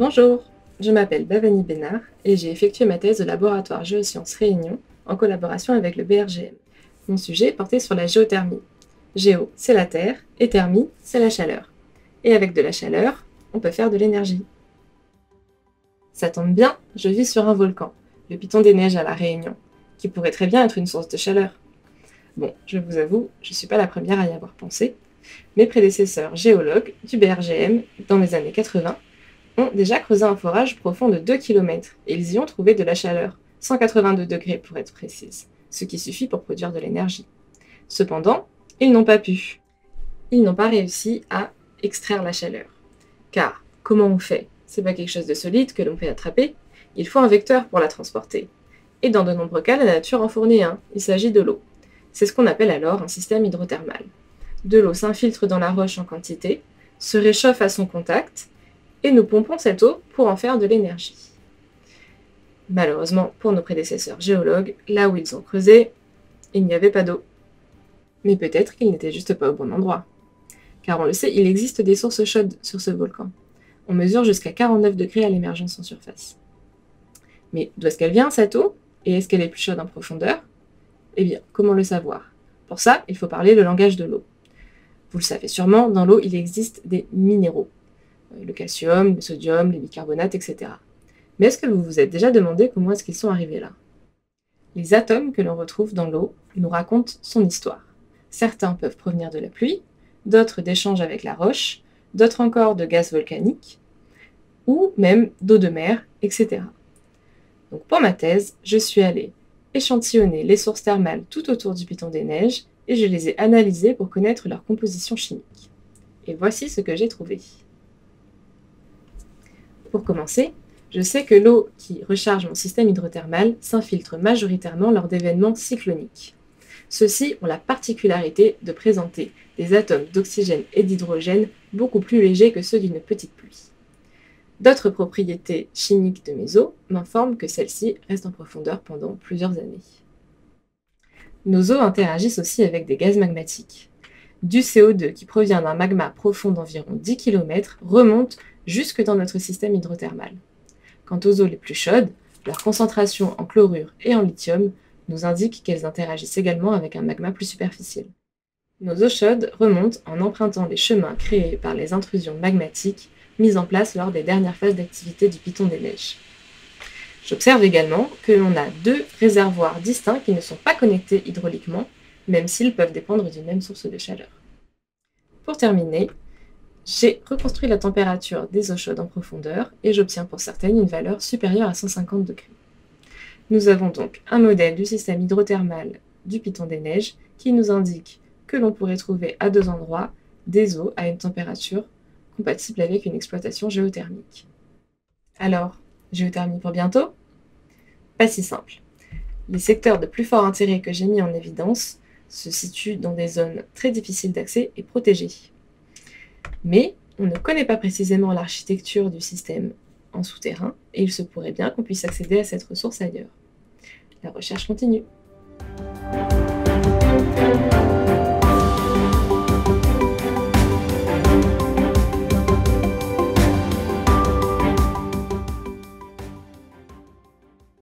Bonjour, je m'appelle Bavani Bénard et j'ai effectué ma thèse au laboratoire Géosciences Réunion en collaboration avec le BRGM. Mon sujet portait sur la géothermie. Géo, c'est la terre, et thermie, c'est la chaleur. Et avec de la chaleur, on peut faire de l'énergie. Ça tombe bien, je vis sur un volcan, le Piton des Neiges à La Réunion, qui pourrait très bien être une source de chaleur. Bon, je vous avoue, je ne suis pas la première à y avoir pensé. Mes prédécesseurs géologues du BRGM, dans les années 80, ont déjà creusé un forage profond de 2 km et ils y ont trouvé de la chaleur, 182 degrés pour être précise, ce qui suffit pour produire de l'énergie. Cependant, ils n'ont pas pu. Ils n'ont pas réussi à extraire la chaleur. Car, comment on fait? C'est pas quelque chose de solide que l'on peut attraper, il faut un vecteur pour la transporter. Et dans de nombreux cas, la nature en fournit un, il s'agit de l'eau. C'est ce qu'on appelle alors un système hydrothermal. De l'eau s'infiltre dans la roche en quantité, se réchauffe à son contact, et nous pompons cette eau pour en faire de l'énergie. Malheureusement, pour nos prédécesseurs géologues, là où ils ont creusé, il n'y avait pas d'eau. Mais peut-être qu'ils n'étaient juste pas au bon endroit. Car on le sait, il existe des sources chaudes sur ce volcan. On mesure jusqu'à 49 degrés à l'émergence en surface. Mais d'où est-ce qu'elle vient cette eau? Et est-ce qu'elle est plus chaude en profondeur? Eh bien, comment le savoir? Pour ça, il faut parler le langage de l'eau. Vous le savez sûrement, dans l'eau, il existe des minéraux. Le calcium, le sodium, les bicarbonates, etc. Mais est-ce que vous vous êtes déjà demandé comment est-ce qu'ils sont arrivés là? Les atomes que l'on retrouve dans l'eau nous racontent son histoire. Certains peuvent provenir de la pluie, d'autres d'échanges avec la roche, d'autres encore de gaz volcanique, ou même d'eau de mer, etc. Donc pour ma thèse, je suis allée échantillonner les sources thermales tout autour du Piton des Neiges et je les ai analysées pour connaître leur composition chimique. Et voici ce que j'ai trouvé. Pour commencer, je sais que l'eau qui recharge mon système hydrothermal s'infiltre majoritairement lors d'événements cycloniques. Ceux-ci ont la particularité de présenter des atomes d'oxygène et d'hydrogène beaucoup plus légers que ceux d'une petite pluie. D'autres propriétés chimiques de mes eaux m'informent que celles-ci restent en profondeur pendant plusieurs années. Nos eaux interagissent aussi avec des gaz magmatiques. Du CO2 qui provient d'un magma profond d'environ 10 km remonte jusque dans notre système hydrothermal. Quant aux eaux les plus chaudes, leur concentration en chlorure et en lithium nous indique qu'elles interagissent également avec un magma plus superficiel. Nos eaux chaudes remontent en empruntant les chemins créés par les intrusions magmatiques mises en place lors des dernières phases d'activité du Piton des Neiges. J'observe également que l'on a deux réservoirs distincts qui ne sont pas connectés hydrauliquement, même s'ils peuvent dépendre d'une même source de chaleur. Pour terminer, j'ai reconstruit la température des eaux chaudes en profondeur et j'obtiens pour certaines une valeur supérieure à 150 degrés. Nous avons donc un modèle du système hydrothermal du Piton des Neiges qui nous indique que l'on pourrait trouver à deux endroits des eaux à une température compatible avec une exploitation géothermique. Alors, géothermie pour bientôt? Pas si simple. Les secteurs de plus fort intérêt que j'ai mis en évidence se situent dans des zones très difficiles d'accès et protégées. Mais on ne connaît pas précisément l'architecture du système en souterrain et il se pourrait bien qu'on puisse accéder à cette ressource ailleurs. La recherche continue.